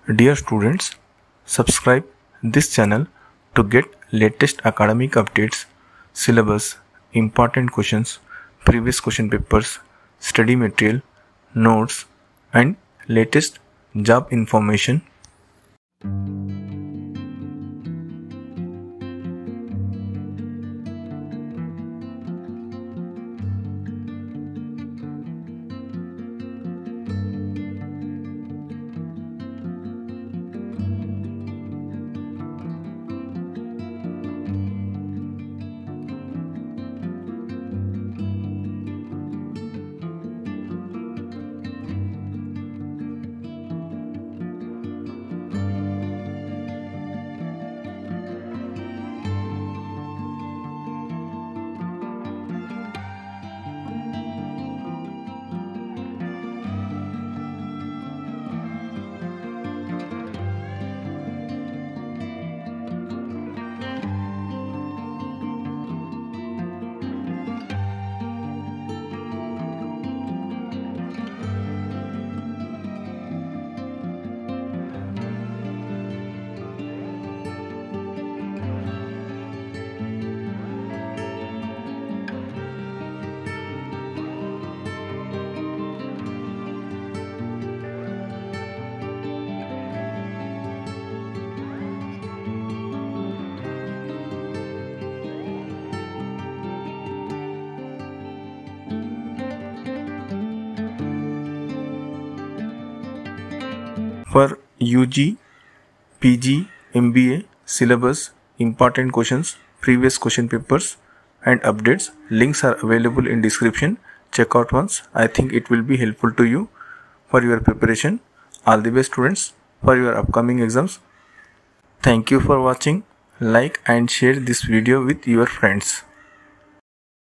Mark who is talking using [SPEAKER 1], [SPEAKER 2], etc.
[SPEAKER 1] Dear students, subscribe this channel to get latest academic updates, syllabus, important questions, previous question papers, study material, notes and latest job information. For UG, PG, MBA, syllabus, important questions, previous question papers and updates, links are available in description. Check out once. I think it will be helpful to you for your preparation. All the best students for your upcoming exams. Thank you for watching. Like and share this video with your friends.